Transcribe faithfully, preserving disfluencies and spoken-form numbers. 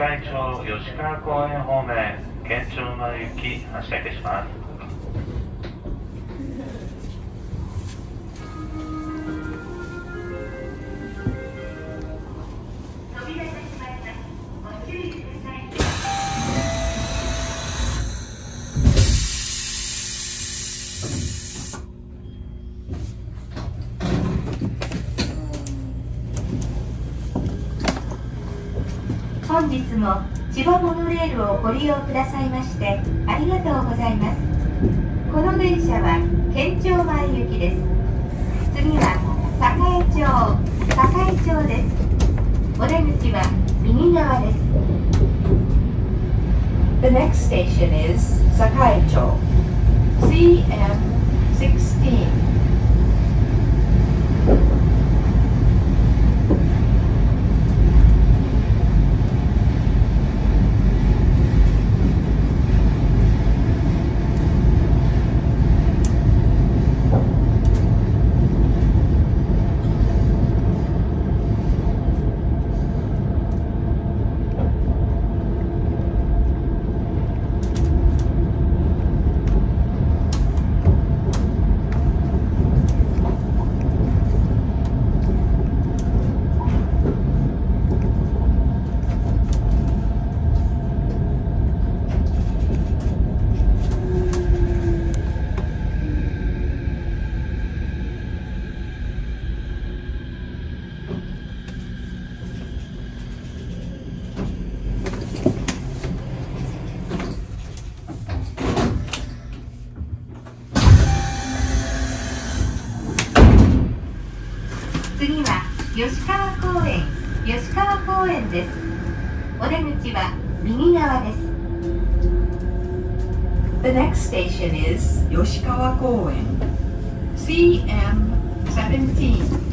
坂井町吉川公園方面県庁前行き発車いたします。 本日も千葉モノレールをご利用くださいましてありがとうございます。この電車は県庁前行きです。次は栄町栄町です。お出口は右側です。 The next station is Sakaicho C M sixteen.次は吉川公園吉川公園です。お出口は右側です。 The next station is Yoshikawa Koen C M seventeen.